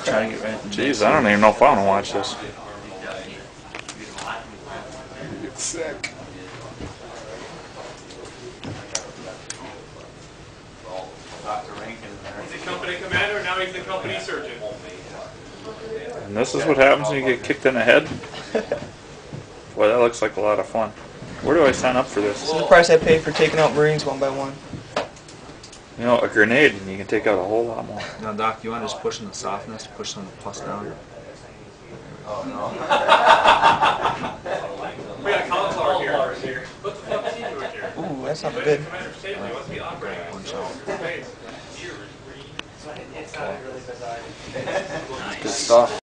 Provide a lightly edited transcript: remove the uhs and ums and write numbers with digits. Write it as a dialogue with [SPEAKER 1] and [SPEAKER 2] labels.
[SPEAKER 1] trying to get right.
[SPEAKER 2] Jeez, I don't even know if I want to watch this.
[SPEAKER 3] Get sick.
[SPEAKER 4] He's the company commander, now he's the company surgeon.
[SPEAKER 2] And this is what happens when you get kicked in the head? Boy, that looks like a lot of fun. Where do I sign up for this?
[SPEAKER 1] This is the price I pay for taking out Marines one by one.
[SPEAKER 2] You know, a grenade, and you can take out a whole lot more.
[SPEAKER 5] Now, Doc, you want to just push in the softness, push some of the plus down?
[SPEAKER 4] Oh no. We got cauliflower here. What the fuck is he doing here?
[SPEAKER 1] Ooh, that's not good.
[SPEAKER 4] Commander's table, he must be operating on space.
[SPEAKER 3] Good stuff.